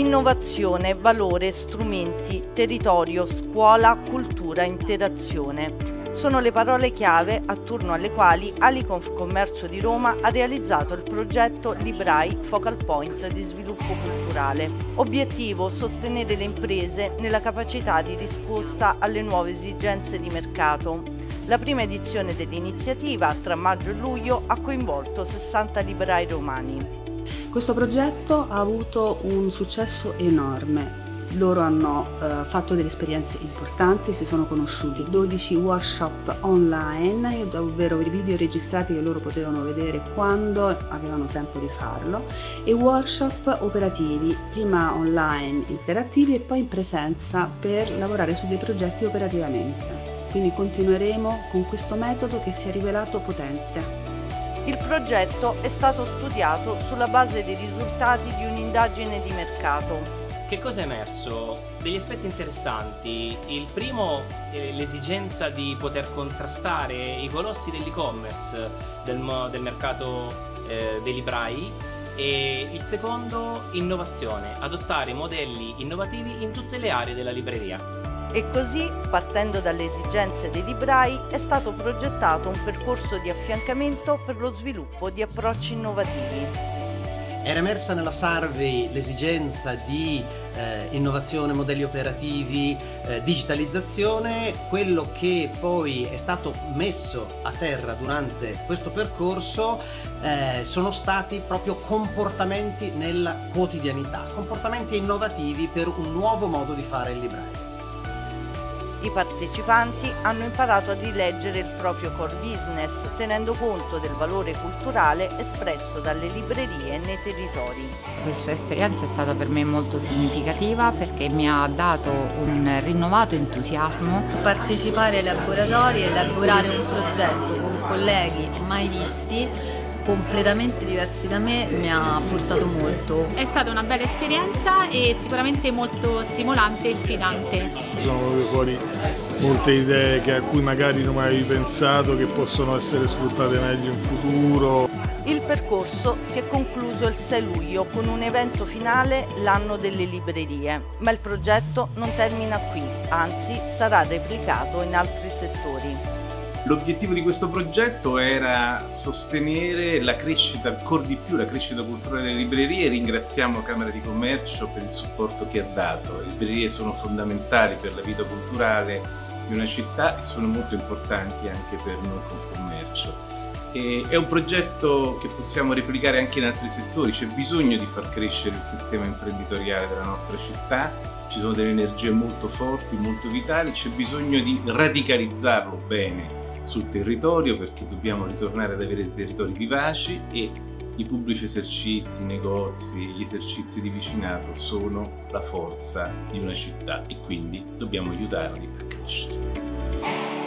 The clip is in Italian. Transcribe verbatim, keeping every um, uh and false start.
Innovazione, valore, strumenti, territorio, scuola, cultura, interazione. Sono le parole chiave attorno alle quali Aliconfcommercio di Roma ha realizzato il progetto Librai Focal Point di sviluppo culturale. Obiettivo: sostenere le imprese nella capacità di risposta alle nuove esigenze di mercato. La prima edizione dell'iniziativa, tra maggio e luglio, ha coinvolto sessanta librai romani. Questo progetto ha avuto un successo enorme. Loro hanno eh, fatto delle esperienze importanti, si sono conosciuti dodici workshop online, ovvero i video registrati che loro potevano vedere quando avevano tempo di farlo, e workshop operativi, prima online interattivi e poi in presenza per lavorare su dei progetti operativamente. Quindi continueremo con questo metodo che si è rivelato potente. Il progetto è stato studiato sulla base dei risultati di un'indagine di mercato. Che cosa è emerso? Degli aspetti interessanti. Il primo è l'esigenza di poter contrastare i colossi dell'e-commerce del, del mercato eh, dei librai, e il secondo, innovazione, adottare modelli innovativi in tutte le aree della libreria. E così, partendo dalle esigenze dei librai, è stato progettato un percorso di affiancamento per lo sviluppo di approcci innovativi. Era emersa nella survey l'esigenza di eh, innovazione, modelli operativi, eh, digitalizzazione. Quello che poi è stato messo a terra durante questo percorso eh, sono stati proprio comportamenti nella quotidianità, comportamenti innovativi per un nuovo modo di fare il libraio. I partecipanti hanno imparato a rileggere il proprio core business, tenendo conto del valore culturale espresso dalle librerie nei territori. Questa esperienza è stata per me molto significativa perché mi ha dato un rinnovato entusiasmo. Partecipare ai laboratori e elaborare un progetto con colleghi mai visti, completamente diversi da me, mi ha portato molto. È stata una bella esperienza e sicuramente molto stimolante e sfidante. Sono venute fuori molte idee che a cui magari non avevi pensato, che possono essere sfruttate meglio in futuro. Il percorso si è concluso il sei luglio con un evento finale, l'anno delle librerie, ma il progetto non termina qui, anzi sarà replicato in altri settori. L'obiettivo di questo progetto era sostenere la crescita, ancora di più la crescita culturale delle librerie. Ringraziamo Camera di Commercio per il supporto che ha dato. Le librerie sono fondamentali per la vita culturale di una città e sono molto importanti anche per noi Confcommercio. E è un progetto che possiamo replicare anche in altri settori. C'è bisogno di far crescere il sistema imprenditoriale della nostra città, ci sono delle energie molto forti, molto vitali, c'è bisogno di radicalizzarlo bene sul territorio, perché dobbiamo ritornare ad avere dei territori vivaci, e i pubblici esercizi, i negozi, gli esercizi di vicinato sono la forza di una città e quindi dobbiamo aiutarli a crescere.